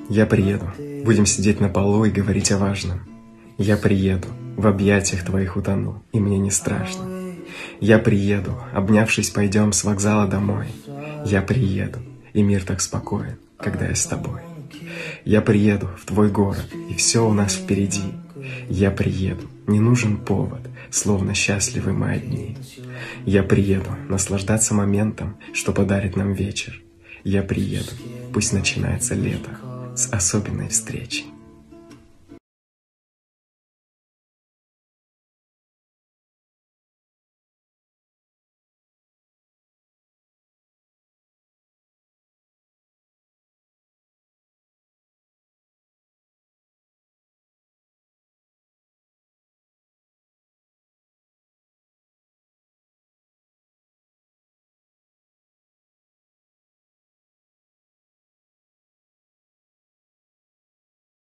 Я приеду, будем сидеть на полу и говорить о важном. Я приеду, в объятиях твоих утону, и мне не страшно. Я приеду, обнявшись, пойдем с вокзала домой. Я приеду, и мир так спокоен, когда я с тобой. Я приеду в твой город, и все у нас впереди. Я приеду, не нужен повод, словно счастливы мы одни. Я приеду, наслаждаться моментом, что подарит нам вечер. Я приеду, пусть начинается лето с особенной встречи.